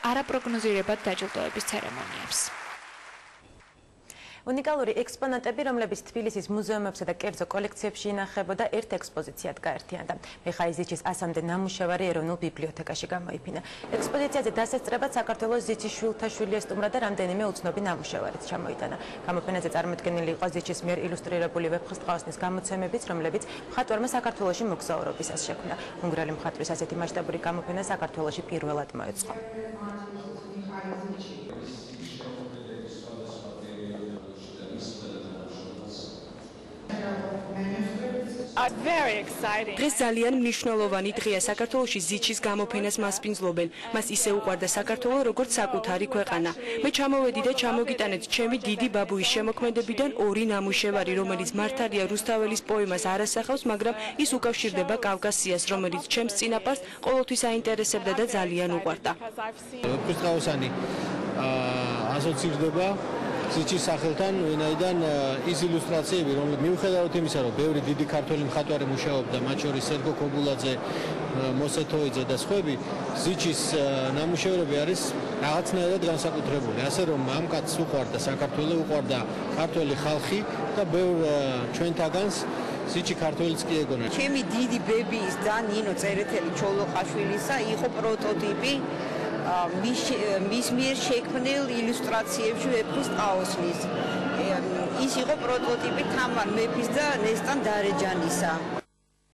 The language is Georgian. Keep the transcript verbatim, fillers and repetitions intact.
არაპროგნოზირებად დაჯილდოების ცერემონიებს. უნიკალური ექსპონატები, რომლებიც თბილისის მუზეუმებსა და კერძო კოლექციებში ინახებოდა, ერთ ექსპოზიციად გაერთიანდა. მიხაილ ზიჩის ასამდე ნამუშევარი ეროვნულ ბიბლიოთეკაში გამოიფინა. ექსპოზიციაზე დასასწრებად საქართველოს ზიჩის შვილთაშვილი ესტუმრა და რამდენიმე უცნობი ნამუშევარიც ჩამოიტანა. გამოფენაზე წარმოდგენილი იყო ზიჩის მიერ ილუსტრირებული ვეფხისტყაოსნის გამოცემებიც, რომლებიც მხატვარმა საქართველოში მოგზაურობისას შექმნა. უნგრელი მხატვრის ასეთი მასშტაბური გამოფენა საქართველოში პირველად მოეწყო. დღეს ძალიან მნიშვნელოვანი დღეა საქართველოში ზიჩის გამოფენას მასპინძლობენ. მას ისე უყვარდა საქართველო, როგორც საკუთარი ქვეყანა. მე ჩამოვედი და ჩამოგიტანეთ ჩემი დიდი ბაბუის შემოქმედებიდან ორი ნამუშევარი, რომელიც მართალია რუსთაველის პოემას არ ასახავს, მაგრამ ის უკავშირდება კავკასიას, რომელიც ჩემს წინაპარს ყოველთვის აინტერესებდა და ძალიან უყვარდა. ვეფხისტყაოსანი ასოცირდება ზიჩის სახელთან, ვინაიდან ის ილუსტრაციები, რომლებიც მიუხედავად იმისა, რომ ბევრი დიდი ქართველი მხატვარი მუშაობდა, მათ შორის სერგო ქობულაძე, მოსეთოიძე და სხვები, ზიჩის ნამუშევრები არის რაღაცნაირად განსაკუთრებული. ასე რომ ამ კაცს უყვარდა საქართველო, უყვარდა ქართველი ხალხი და ბევრ ჩვენთაგანს ზიჩი ქართველიც კი ეგონა. ჩემი დიდი ბებიის და ნინო წერეთელი ჩოლოყაშვილისა იყო პროტოტიპი მის მიერ შექმნილ ილუსტრაციებში ვეფხისტყაოსნის. ის იყო პროტოტიპი თამარ მეფის და ნესტან დარეჯანისა.